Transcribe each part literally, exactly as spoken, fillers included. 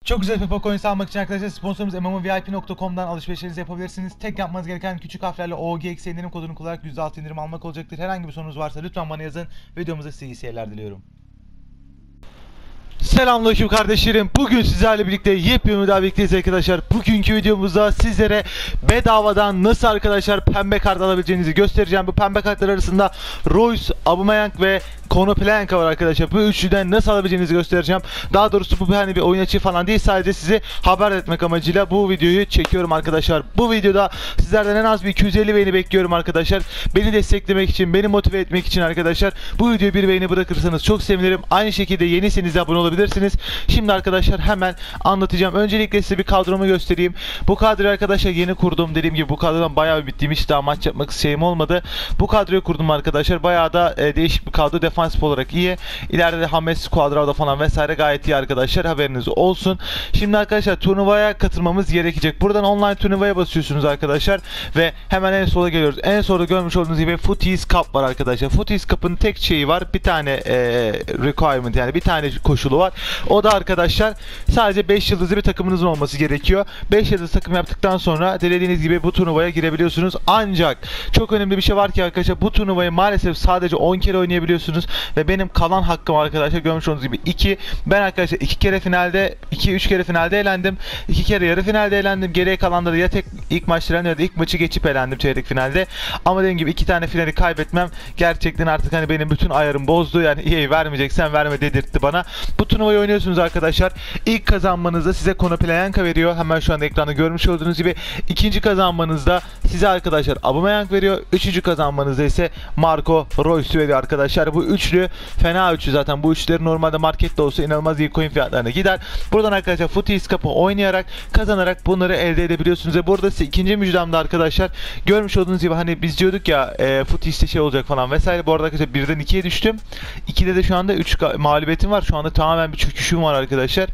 Çok güzel Pepe Coins almak için arkadaşlar sponsorumuz M M O V I P nokta com'dan alışverişlerinizi yapabilirsiniz. Tek yapmanız gereken küçük harflerle O G X indirim kodunu kullanarak yüzde altı indirim almak olacaktır. Herhangi bir sorunuz varsa lütfen bana yazın. Videomuza size iyi seyirler diliyorum. Selamünaleyküm kardeşlerim. Bugün sizlerle birlikte yepyeni daha birlikteyiz arkadaşlar. Bugünkü videomuzda sizlere bedavadan nasıl arkadaşlar pembe kart alabileceğinizi göstereceğim. Bu pembe kartlar arasında Royce, Aubameyang ve Konoplyanka var arkadaşlar. Bu üçlüden nasıl alabileceğinizi göstereceğim. Daha doğrusu bu hani bir oyun açığı falan değil. Sadece sizi haber etmek amacıyla bu videoyu çekiyorum arkadaşlar. Bu videoda sizlerden en az bir iki yüz elli beğeni bekliyorum arkadaşlar. Beni desteklemek için, beni motive etmek için arkadaşlar. Bu videoyu bir beğeni bırakırsanız çok sevinirim. Aynı şekilde yeniyseniz de abone olabilirsiniz. Şimdi arkadaşlar hemen anlatacağım. Öncelikle size bir kadromu göstereyim. Bu kadroyu arkadaşlar yeni kurdum. Dediğim gibi bu kadrodan bayağı bir bittiğim, hiç daha maç yapmak şeyim olmadı. Bu kadroyu kurdum arkadaşlar. Bayağı da e, değişik bir kadro. Defansif olarak iyi. İleride de James Cuadrado falan vesaire gayet iyi arkadaşlar. Haberiniz olsun. Şimdi arkadaşlar turnuvaya katılmamız gerekecek. Buradan online turnuvaya basıyorsunuz arkadaşlar. Ve hemen en sola geliyoruz. En solda görmüş olduğunuz gibi Footies Cup var arkadaşlar. Footies Cup'ın tek şeyi var. Bir tane e, requirement, yani bir tane koşulu var. O da arkadaşlar sadece beş yıldızlı bir takımınızın olması gerekiyor. beş yıldız takım yaptıktan sonra dilediğiniz gibi bu turnuvaya girebiliyorsunuz. Ancak çok önemli bir şey var ki arkadaşlar, bu turnuvayı maalesef sadece on kere oynayabiliyorsunuz ve benim kalan hakkım arkadaşlar görmüş olduğunuz gibi iki. Ben arkadaşlar iki kere finalde, iki üç kere finalde elendim. iki kere yarı finalde elendim. Geriye kalanları ya tek ilk maçta ya da ilk maçı geçip elendim çeyrek finalde. Ama dediğim gibi iki tane finali kaybetmem gerçekten artık hani benim bütün ayarım bozdu. Yani iyi, vermeyeceksen verme dedirtti bana. Bu turnuvayı oynuyorsunuz arkadaşlar. İlk kazanmanızda size Konoplyanka veriyor. Hemen şu anda ekranda görmüş olduğunuz gibi. İkinci kazanmanızda size arkadaşlar Aubameyang veriyor. Üçüncü kazanmanızda ise Marco Reus veriyor arkadaşlar. Bu üçlü fena üçlü zaten. Bu üçleri normalde markette olsa inanılmaz iyi coin fiyatlarına gider. Buradan arkadaşlar Footies Cup'ı oynayarak, kazanarak bunları elde edebiliyorsunuz. Ve burada size ikinci müjdemde arkadaşlar görmüş olduğunuz gibi hani biz diyorduk ya e, Footies'te şey olacak falan vesaire. Bu arada arkadaşlar birden ikiye düştüm. ikide de şu anda üç mağlubiyetim var. Şu anda tamamen bir çöküşüm var arkadaşlar.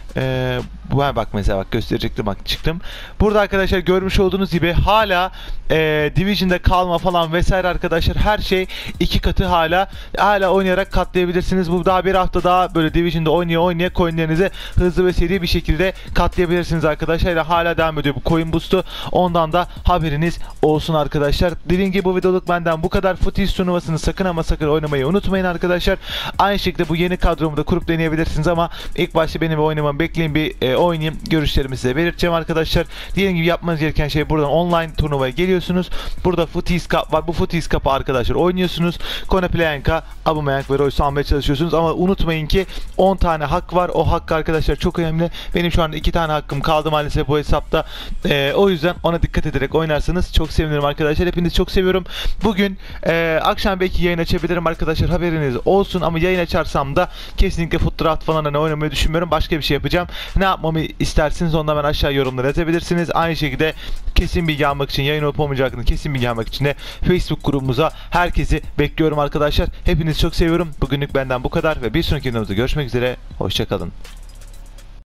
Ee, bu bak mesela, bak gösterecektim, bak çıktım. Burada arkadaşlar görmüş olduğunuz gibi hala e, Division'da kalma falan vesaire arkadaşlar, her şey iki katı hala hala oynayarak katlayabilirsiniz. Bu daha bir hafta daha böyle Division'da oynaya oynaya coinlerinizi hızlı ve seri bir şekilde katlayabilirsiniz arkadaşlar. Yani hala devam ediyor bu coin boost'u. Ondan da haberiniz olsun arkadaşlar. Dediğim gibi bu videoluk benden bu kadar. Footies turnuvasını sakın ama sakın oynamayı unutmayın arkadaşlar. Aynı şekilde bu yeni kadromu da kurup deneyebilirsiniz ama ilk başta benim oynamam bekleyin, bir e, oynayayım, görüşlerimi size belirteceğim arkadaşlar. Dediğim gibi yapmanız gereken şey, buradan online turnuvaya geliyorsunuz. Burada Footies Cup var. Bu Footies Cup'ı arkadaşlar oynuyorsunuz. Konoplyanka, Aubameyang ve Royce almaya çalışıyorsunuz ama unutmayın ki on tane hak var. O hak arkadaşlar çok önemli. Benim şu anda iki tane hakkım kaldı maalesef bu hesapta. E, o yüzden ona dikkat ederek oynarsanız çok sevinirim arkadaşlar. Hepinizi çok seviyorum. Bugün e, akşam belki yayın açabilirim arkadaşlar, haberiniz olsun ama yayın açarsam da kesinlikle Foot Draft falan hani oynamayı düşünmüyorum. Başka bir şey yapacağım. Ne yapmamı isterseniz ondan ben aşağı yorumlara yazabilirsiniz. Aynı şekilde kesin bilgi almak için, yayın olup olmayacağını kesin bilgi almak için de Facebook grubumuza herkesi bekliyorum arkadaşlar. Hepinizi çok seviyorum. Bugünlük benden bu kadar ve bir sonraki videomuzda görüşmek üzere. Hoşçakalın.